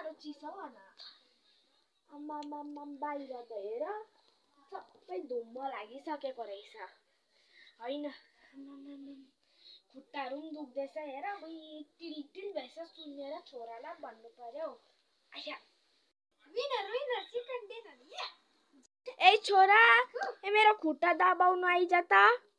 साह्रो चिसो भन आम्मा बाहिर त हेर सबै धुम्म लागिसकेको रहेछ हैन खुट्टाहरू पनि दुख्दैछ हेर उही टिल भएछ सुनेर छोरालाई भन्नु पर्यो आया विनर चिकन डिनर ए छोरा ए मेरो खुट्टा दबाउनु आइज त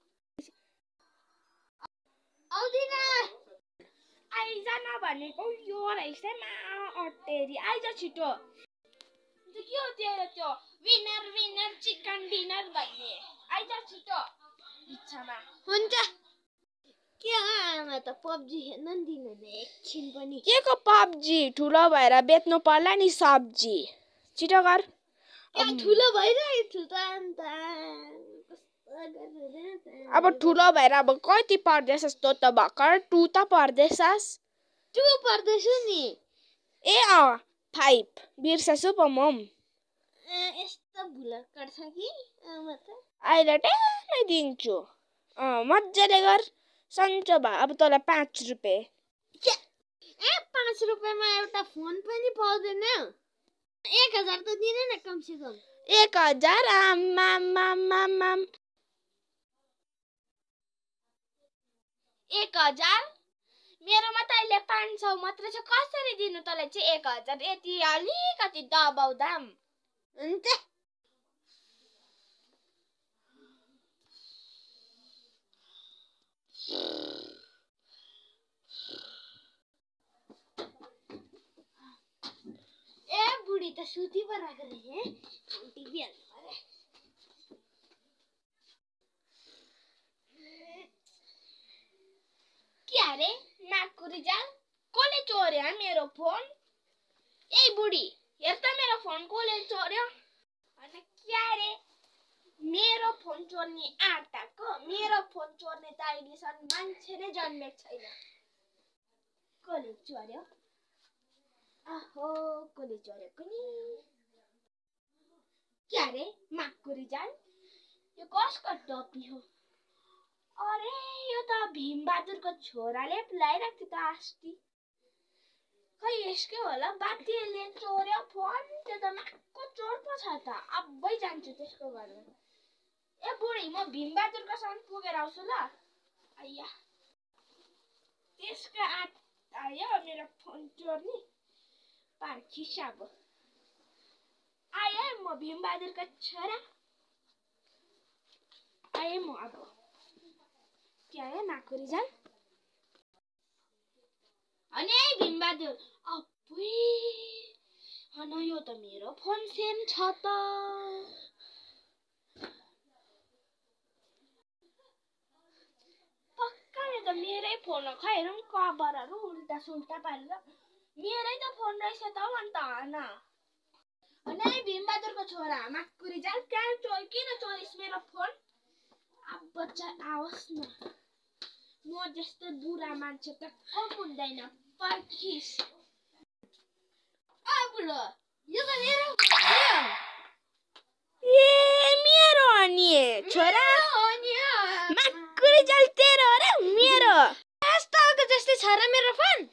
आउँदिन आइज न भनेको यो रहेछ मा अटेरी आइज छिटो के हो तेरो त्यो विनर चिकन डिनर भन्ने आइज छिटो इच्छामा हुन्छ के आमा त पब्जी खेल्न दिनुहुने एकछिन पनि के को पब्जी ठुलो भएर बेच्नु पर्ला नि सब्जी छिटो गर ठुलो भइरहेको छु त अब ठुलो भएर अब कति पढ्दैछस् तँ त भर्खर 2 त पढ्दैछस् 2 पढ्दैछु नि ए 5 बिर्सेछु पो मम यस्तो भुलक्कड छ कि आमा त अहिले टैमै दिन्छु मज्जाले गर सन्चो भए अब तँलाई 5 रुपैयाँ ए 5 रुपैयाँमा एउटा फोन पनि पाउँदैन 1000 त दिने न कम से कम 1000 आम्मा 1000 मेरोमा त अहिले 500 मात्र छ कसरी दिनु तँलाई चाहिँ 1000 यति अलिकति दबाउ दाम हुन्छ ए बुढी त सुती पो राखेको रहेछ टिभी हाल्नु पर्यो के अरे नाकको रिजाल कसले चोर्यो मेरो फोन ए बुढी हेर त मेरो फोन कसले चोर्यो अनि के अरे मेरो फोन चोर्ने आँटाको मेरो फोन चोर्ने त अहिलेसम्म मान्छे नै जन्मेको छैन कसले चोर्यो आहो कसले चोरेको नि के अरे माकको रिजाल यो कसको टोपी हो अरे यो त भीमबहादुरको छोराले लगाइरहेको थियो त अस्ति खै यसकै होला बाटीले चोर्यो फोन त्यो त माकको चोर पो छ त अब्बै जान्छु त्यसको घरमा ए बुढी म भीमबहादुरको सँग पुगेर आउँछु ल आइया त्यसको आयो मेरो फोन चोर्ने पार्खिस अब आए म भीमबहादुरको छोरा आए म अब क्या है नाकको रिजाल अनि भीमबहादुर अब्बै अन यो त मेरो फोन सेम छ त पक्का यो त मेरै फोन हो खै हेरौँ कभरहरू उल्टा सुल्टा पारेर मेरै त फोन रहेछ त अन्त हन अनि भीमबहादुरको छोरा माकको रिजाल त्यहाँ किन चोरिस मेरो फोन अब बच्चा आओस् न म जस्तो बुढा मान्छे त कम हुँदैन पर्खिस आ बुढो यो त मेरो ए मेरो अनि छोरा माकको रिजाल तेरो अरे मेरो यस्तो जस्तै छ र मेरो फोन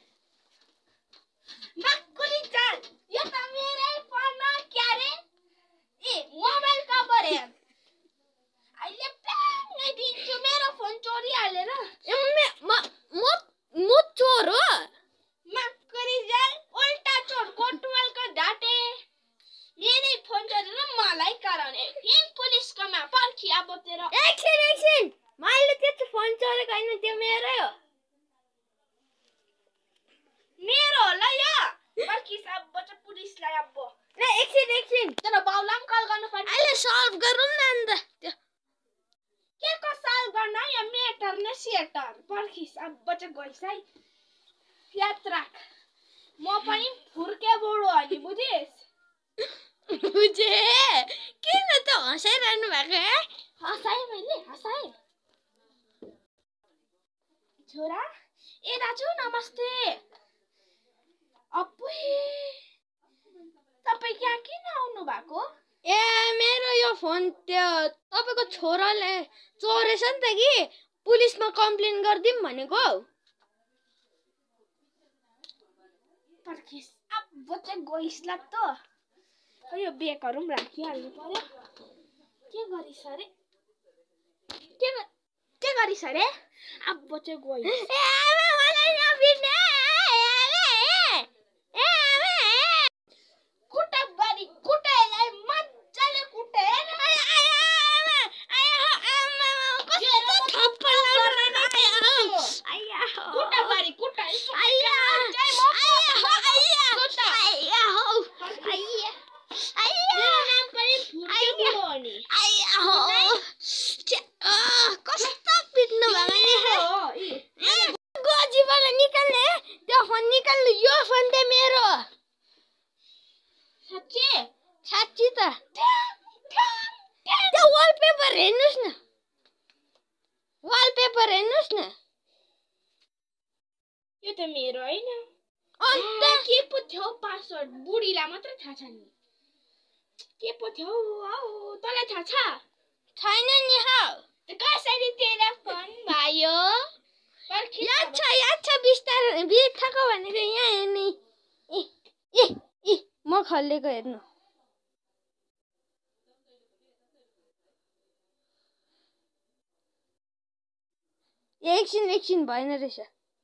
माकको रिजाल यो त मेरै फोन हो क्या रे ए मोबाइल कभर हेर अहिले प्याङै दिन्छु मेरो फोन चोरी हालेर म चोर हो माकको रिजाल उल्टा चोर कोटवालको ढाटे मेरै फोन चोरेर मलाई कराउने किन पुलिसकोमा पर्खी अब तेरो एकछिन मैले त्यस्तो फोन चोरेको हैन त्यो मेरै हो मेरो होला यो पर्खी अब चाहिँ पुलिसलाई अब ल एकछिन तर बाउलाई कल गर्नु पर्छ अहिले सल्भ गरौँ न अन्त त्यो के को सल्भ गर्न यो मेटर न सेटर पर्खिस अब चाहिँ गइस है याद राख म पनि फुर्के बुढो हो नि बुझिस बुझे किन त हँसाइरहनु भएको है हँसाएँ मैले हँसाएँ छोरा ए दाजु नमस्ते अपुई तपाईँ यहाँ किन आउनु भएको ए मेरो यो फोन त्यो तपाईको छोराले चोरेछ नि त कि पुलिसमा कम्प्लेन गर्दिम भनेको पर्खिस अब बच्चा गइसला त यो बेकहरु पनि राखिहाल्नु पर्यो के गरिस रे के गरिस रे अब बच्चा गइस ए आमा मलाई नबिना ए आमा कुटाबारी कुटाएलाई मज्जाले कुटे कुटाबारी कुटाइ वालपेपर हेर्नुस् न यो त मेरो हैन अन्त के पो थियो पासवर्ड बुढीलाई मात्र थाहा छ नि के पो थियो तँलाई थाहा छ छैन नि हौ कसरी तेरा फोन भयो याद छ बिस्तारै बिर्खको भनेको यहाँ हेर्ने ए म खल्लेको हेर्नु एकछिन भएन रहेछ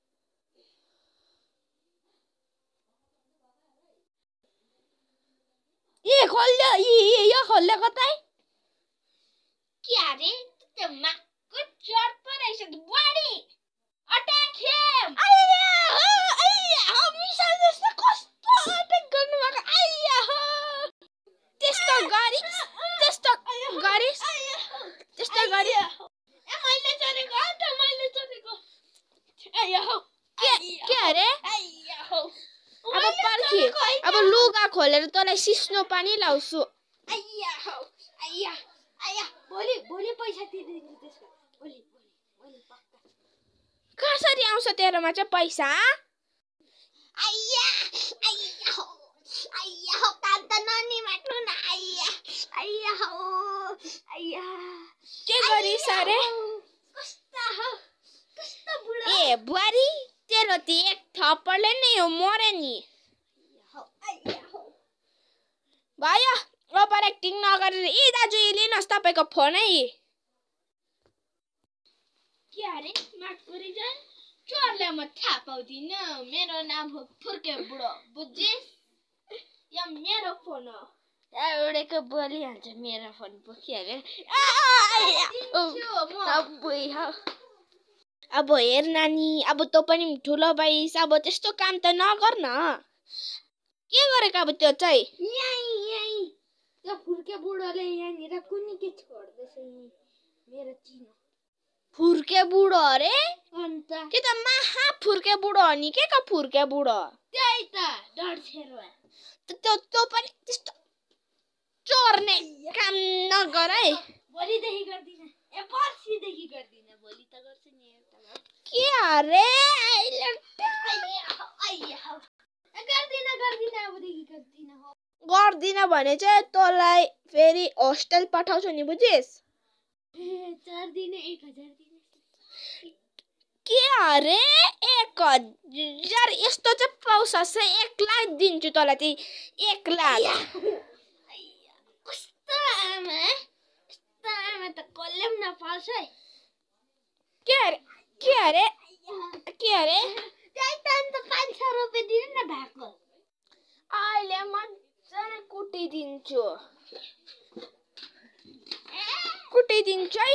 खोल्यो यो खोल्यो कतै के अरे त्यो माको चोर पो रहेछ बुढी अट्याक हिम मिसा जस्तो कस्तो अट्याक गर्नु भएको त्यस्तो गरी मैले चोरेको के अरे अब पर्खी अब लुगा खोलेर तँलाई सिस्नो पानी लाउँछु भोलि पैसा तिर्दिन्छु त्यसको भोलि पक्का कसरी आउँछ तेरोमा चाहिँ पैसा कान्त ननी माट्नु न के गरिस रे ए बुहारी तेरो त एक थप्पडले नै हो मरे नि भयो ओभर एक्टिङ नगरेर ए दाजु लिनुहोस् तपाईको फोन है के अरे माटको रिजन चोरले म थाहा पाउँदिन मेरो नाम हो फुर्के बुढो बुझिस् यो मेरो फोन हो एउटैको बोलिहाल्छ मेरो फोन बोकिहाल्यो अब हेर नानी अब तँ पनि ठुलो भइस अब त्यस्तो काम त नगर न के गरेको अब त्यो चाहिँ त्यो फुर्के बुढोले यहाँनिर कुनी के छोड्दैछ मेरो चिनो फुर्के बुढो अरे अन्त के त महा फुर्के बुढो हो नि के फुर्के बुढो त्यही त डर छेरुवा त्यो पनि त्यस्तो चोर्ने काम नगर है भोलिदेखि गर्दिन ए पर्सिदेखि गर्दिन भोलि त गर्छु नि के अरे गर्दिन भने चाहिँ तँलाई फेरि होस्टेल पठाउँछु नि बुझिस् 4 दिन 1000 दिन के अरे 1000 यस्तो चाहिँ पाउँछस् 1 लाख दिन्छु तँलाई त्यही 1 लाख कस्तो आमा त कसले पनि नपाउँछ है के अरे त्यही त अन्त 500 रुपियाँ दिनु न भएको अहिले मजाले कुटिदिन्छु है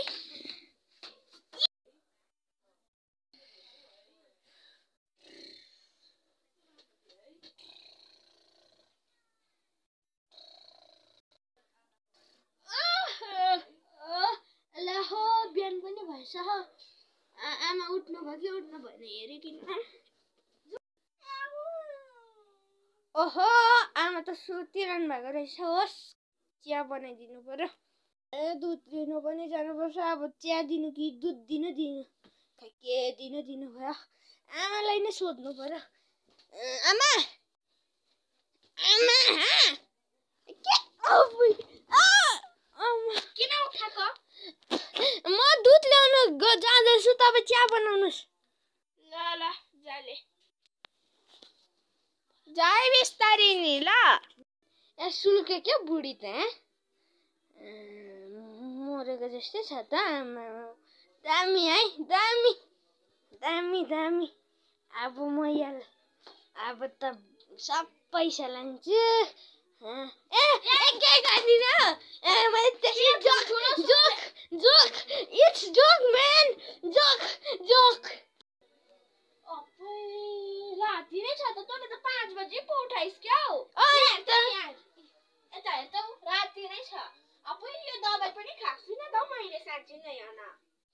बिहान पनि भएछ आमा उठ्नु भयो कि उठ्नु भएन हेरिकिन ओहो आमा त सुतिरहनु भएको रहेछ होस् चिया बनाइदिनु पर्यो दुध दिनु पनि जानुपर्छ अब चिया दिनु कि दुध दिनु खै के दिनु भयो आमालाई नै सोध्नु पर्यो आमा किन उठाएको म दुध ल्याउनु जाँदैछु तपाईँ चिया बनाउनुहोस् ल जाले जाए बिस्तारी नि ल ए सुल्के क्या बुढी त मरेको जस्तै छ त आमा दामी है दामी दामी दामी अब म यहाँ अब त सब पैसा लान्छु ए के गर्दिन ए मैले त्यसै joke it's joke man joke राति नै छ त तँले त 5 बजे पो उठाइस् क्या हो यता हेर त राति नै छ अब यो दबाई पनि खाएको छुइनँ त मैले साँच्चै नै याना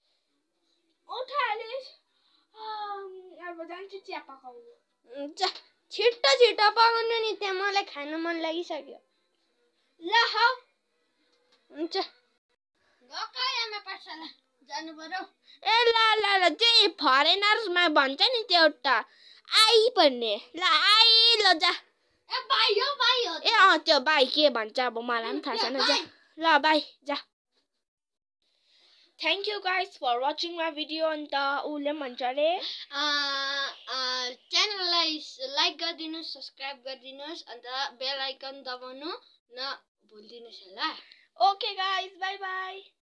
उठालिस् अब जान्छु चिया पकाउनु छिटो पकाउनु नि त्यहाँ मलाई खानु मन लागिसक्यो ल हौ हुन्छ गकायामा पाठशाला जानु पर्यो ए ल त्यही फरेनर्समा भन्छ नि त्यो एउटा आई भन्ने ल आई ल जा ए बाई हो ए त्यो बाई के भन्छ अब मलाई पनि थाहा छैन जा ल बाई जा thank you guys for watching my video अन्त उसले भन्छ अरे च्यानललाई लाइक गरिदिनुहोस् सब्सक्राइब गरिदिनुहोस् अन्त बेल आइकन दबाउनु नभुलिदिनुहोस् होला ओके गाइज बाई बाई